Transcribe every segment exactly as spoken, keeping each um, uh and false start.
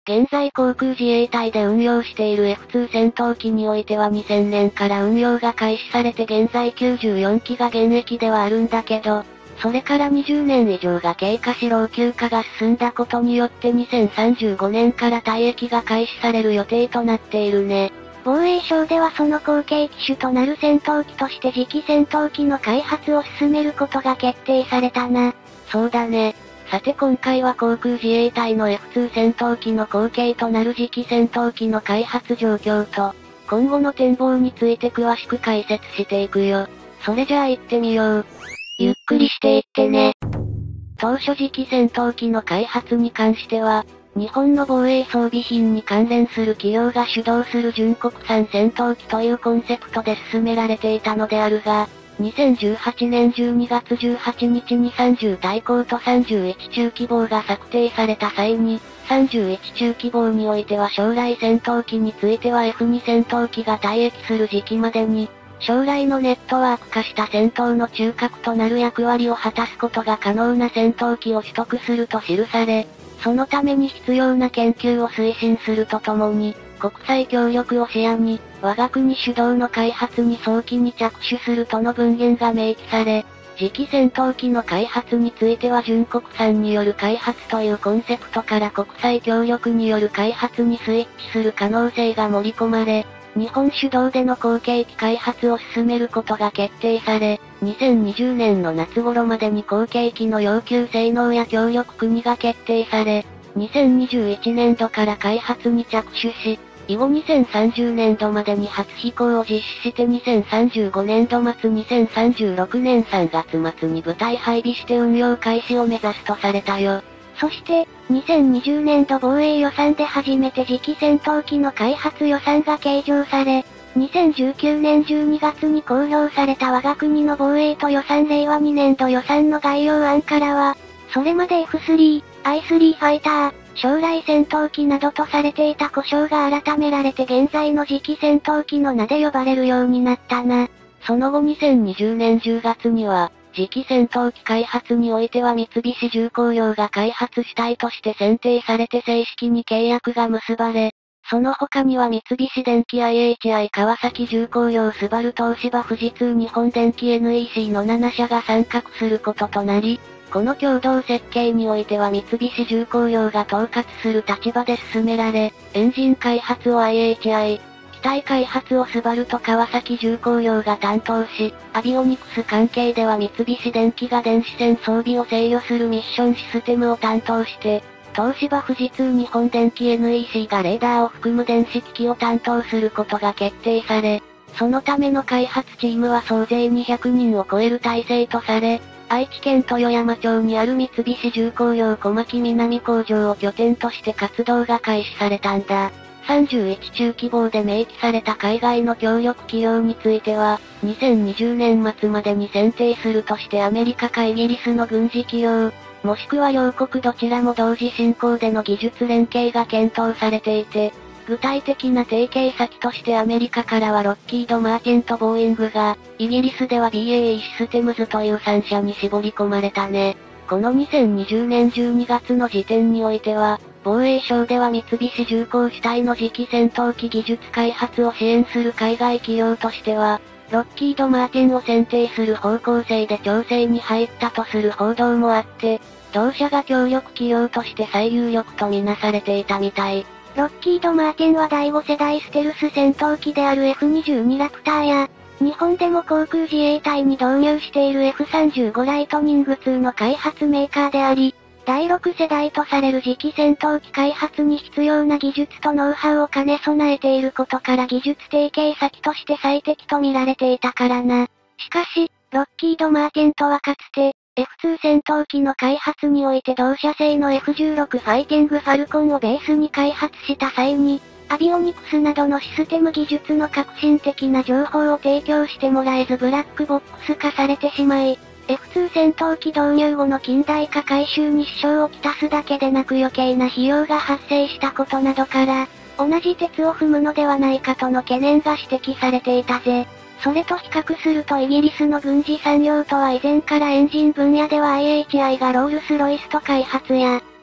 現在航空自衛隊で運用している エフツー 戦闘機においてはにせんねんから運用が開始されて現在きゅうじゅうよんきが現役ではあるんだけど、それからにじゅうねん以上が経過し老朽化が進んだことによってにせんさんじゅうごねんから退役が開始される予定となっているね。 防衛省ではその後継機種となる戦闘機として次期戦闘機の開発を進めることが決定されたな。 そうだね。さて今回は航空自衛隊の エフツー 戦闘機の後継となる次期戦闘機の開発状況と、今後の展望について詳しく解説していくよ。それじゃあ行ってみよう。ゆっくりしていってね。当初次期戦闘機の開発に関しては、日本の防衛装備品に関連する企業が主導する純国産戦闘機というコンセプトで進められていたのであるが、にせんじゅうはちねんじゅうにがつじゅうはちにちにさんじゅう大砲とさんじゅういち中規模が策定された際に、さんじゅういち中規模においては将来戦闘機については エフツー 戦闘機が退役する時期までに、将来のネットワーク化した戦闘の中核となる役割を果たすことが可能な戦闘機を取得すると記され、そのために必要な研究を推進するとともに、国際協力を視野に、我が国主導の開発に早期に着手するとの文言が明記され、次期戦闘機の開発については純国産による開発というコンセプトから国際協力による開発にスイッチする可能性が盛り込まれ、日本主導での後継機開発を進めることが決定され、にせんにじゅうねんの夏頃までに後継機の要求性能や協力国が決定され、にせんにじゅういちねんどから開発に着手し、以後にせんさんじゅうねんどまでに初飛行を実施してにせんさんじゅうごねんど末にせんさんじゅうろくねんさんがつ末に部隊配備して運用開始を目指すとされたよ。 そして、にせんにじゅうねんど防衛予算で初めて次期戦闘機の開発予算が計上され、にせんじゅうきゅうねんじゅうにがつに公表された我が国の防衛と予算令和にねんど予算の概要案からは、それまで エフスリー、アイスリー ファイター、将来戦闘機などとされていた呼称が改められて現在の次期戦闘機の名で呼ばれるようになったな。 その後にせんにじゅうねんじゅうがつには、次期戦闘機開発においては三菱重工業が開発主体として選定されて正式に契約が結ばれ、その他には三菱電機 アイエイチアイ 川崎重工業スバル東芝富士通日本電機 エヌイーシー のななしゃが参画することとなり、この共同設計においては三菱重工業が統括する立場で進められ、エンジン開発を アイエイチアイ、機体開発をスバルと川崎重工業が担当し、アビオニクス関係では三菱電機が電子戦装備を制御するミッションシステムを担当して、東芝富士通日本電機 エヌイーシー がレーダーを含む電子機器を担当することが決定され、そのための開発チームは総勢にひゃくにんを超える体制とされ、愛知県豊山町にある三菱重工業小牧南工場を拠点として活動が開始されたんだ。さんじゅういち中規模で明記された海外の協力企業については、にせんにじゅうねん末までに選定するとしてアメリカかイギリスの軍事企業、もしくは両国どちらも同時進行での技術連携が検討されていて、具体的な提携先としてアメリカからはロッキード・マーチェント・ボーイングが、イギリスでは ビーエーイー システムズというさんしゃに絞り込まれたね。このにせんにじゅうねんじゅうにがつの時点においては、防衛省では三菱重工主体の次期戦闘機技術開発を支援する海外企業としては、ロッキード・マーチェンを選定する方向性で調整に入ったとする報道もあって、同社が協力企業として最有力とみなされていたみたい。 ロッキード・マーティンはだいご世代ステルス戦闘機である エフにじゅうに ラプターや、日本でも航空自衛隊に導入している エフさんじゅうご ライトニングツーの開発メーカーであり、だいろく世代とされる次期戦闘機開発に必要な技術とノウハウを兼ね備えていることから技術提携先として最適と見られていたからな。しかし、ロッキード・マーティンとはかつて、エフツー 戦闘機の開発において同社製の エフじゅうろく ファイティングファルコンをベースに開発した際に、アビオニクスなどのシステム技術の革新的な情報を提供してもらえずブラックボックス化されてしまい、エフツー 戦闘機導入後の近代化改修に支障をきたすだけでなく余計な費用が発生したことなどから、同じ鉄を踏むのではないかとの懸念が指摘されていたぜ。それと比較するとイギリスの軍事産業とは以前からエンジン分野では アイエイチアイ がロールスロイスと開発や、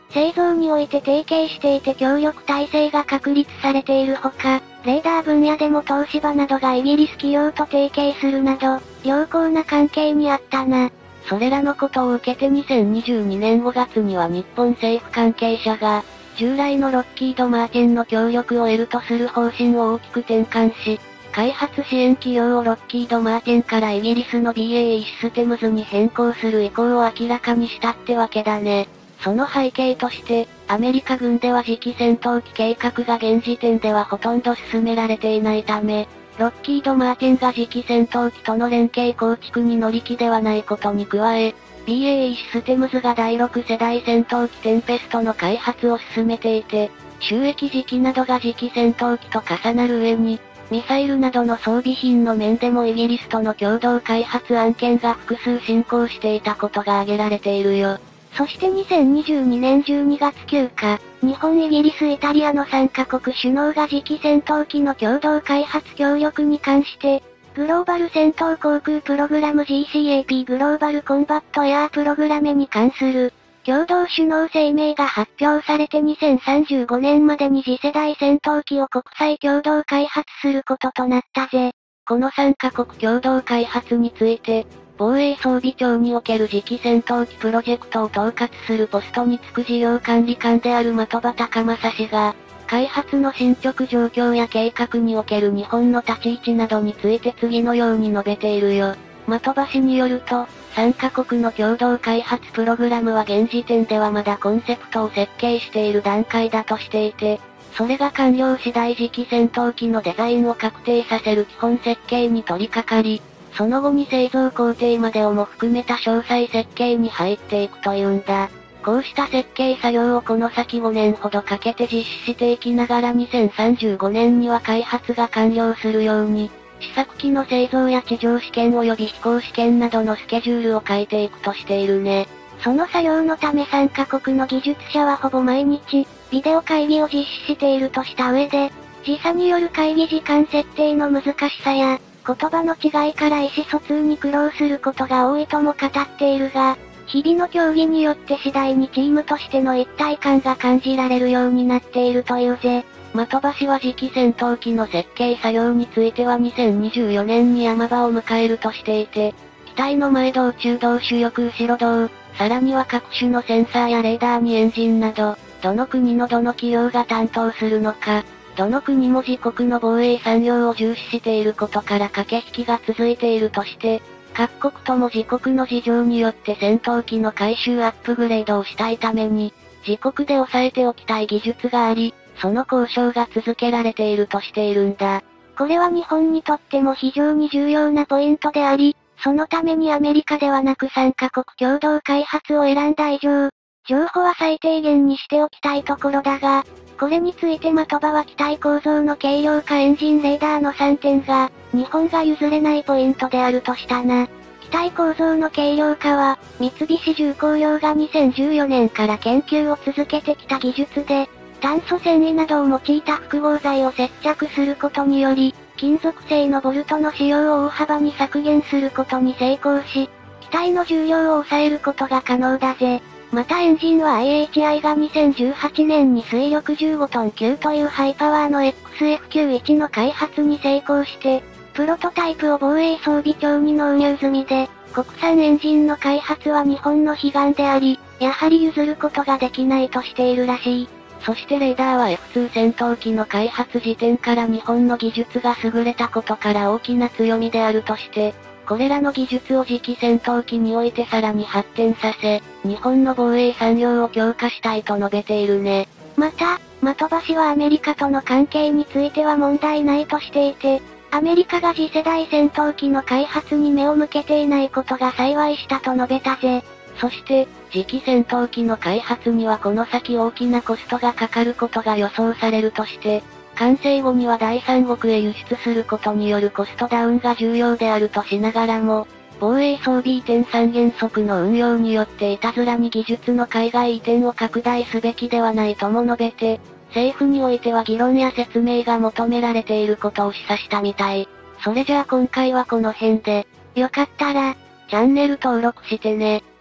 製造において提携していて協力体制が確立されているほか、レーダー分野でも東芝などがイギリス企業と提携するなど、良好な関係にあったな。 それらのことを受けてにせんにじゅうにねんごがつには日本政府関係者が、従来のロッキード・マーティンの協力を得るとする方針を大きく転換し、開発支援企業をロッキード・マーティンからイギリスの ビーエーイー システムズに変更する意向を明らかにしたってわけだね。その背景として、アメリカ軍では次期戦闘機計画が現時点ではほとんど進められていないため、ロッキード・マーティンが次期戦闘機との連携構築に乗り気ではないことに加え、ビーエーイー システムズがだいろく世代戦闘機テンペストの開発を進めていて、収益時期などが次期戦闘機と重なる上に、ミサイルなどの装備品の面でもイギリスとの共同開発案件が複数進行していたことが挙げられているよ。 そしてにせんにじゅうにねんじゅうにがつきゅうか、日本、イギリス、イタリアのさんカ国首脳が次期戦闘機の共同開発協力に関して、グローバル戦闘航空プログラム ジーシーエーピー グローバルコンバットエアープログラムに関する、共同首脳声明が発表されてにせんさんじゅうごねんまでに次世代戦闘機を国際共同開発することとなったぜ。 このさんカ国共同開発について、防衛装備庁における次期戦闘機プロジェクトを統括するポストに就く事業管理官である的場隆正氏が、開発の進捗状況や計画における日本の立ち位置などについて次のように述べているよ。的場氏によると、さんカ国の共同開発プログラムは現時点ではまだコンセプトを設計している段階だとしていて、それが完了次第次期戦闘機のデザインを確定させる基本設計に取り掛かり、その後に製造工程までをも含めた詳細設計に入っていくというんだ。こうした設計作業をこの先ごねんほどかけて実施していきながらにせんさんじゅうごねんには開発が完了するように、試作機の製造や地上試験及び飛行試験などのスケジュールを書いていくとしているね。 その作業のためさんカ国の技術者はほぼ毎日、ビデオ会議を実施しているとした上で、時差による会議時間設定の難しさや、言葉の違いから意思疎通に苦労することが多いとも語っているが、日々の協議によって次第にチームとしての一体感が感じられるようになっているというぜ。 的場氏は次期戦闘機の設計作業についてはにせんにじゅうよねんに山場を迎えるとしていて、機体の前動中動主翼後ろ動、さらには各種のセンサーやレーダーにエンジンなど、どの国のどの企業が担当するのか、どの国も自国の防衛産業を重視していることから駆け引きが続いているとして、各国とも自国の事情によって戦闘機の改修アップグレードをしたいために、自国で抑えておきたい技術があり、その交渉が続けられているとしているんだ。 これは日本にとっても非常に重要なポイントであり、そのためにアメリカではなくさんカ国共同開発を選んだ以上、情報は最低限にしておきたいところだが、これについて的場は機体構造の軽量化エンジンレーダーのさんてんが、日本が譲れないポイントであるとしたな。機体構造の軽量化は、三菱重工業がにせんじゅうよねんから研究を続けてきた技術で、炭素繊維などを用いた複合材を接着することにより、金属製のボルトの使用を大幅に削減することに成功し、機体の重量を抑えることが可能だぜ。またエンジンは アイエイチアイ がにせんじゅうはちねんに推力じゅうごトン級というハイパワーの エックスエフきゅうじゅういち の開発に成功して、プロトタイプを防衛装備庁に納入済みで、国産エンジンの開発は日本の悲願であり、やはり譲ることができないとしているらしい。 そしてレーダーは エフツー 戦闘機の開発時点から日本の技術が優れたことから大きな強みであるとして、これらの技術を次期戦闘機においてさらに発展させ、日本の防衛産業を強化したいと述べているね。 また、的場氏はアメリカとの関係については問題ないとしていて、アメリカが次世代戦闘機の開発に目を向けていないことが幸いしたと述べたぜ。 そして、次期戦闘機の開発にはこの先大きなコストがかかることが予想されるとして、完成後には第三国へ輸出することによるコストダウンが重要であるとしながらも、防衛装備移転三原則の運用によっていたずらに技術の海外移転を拡大すべきではないとも述べて、政府においては議論や説明が求められていることを示唆したみたい。それじゃあ今回はこの辺で、 よかったら、 チャンネル登録してね。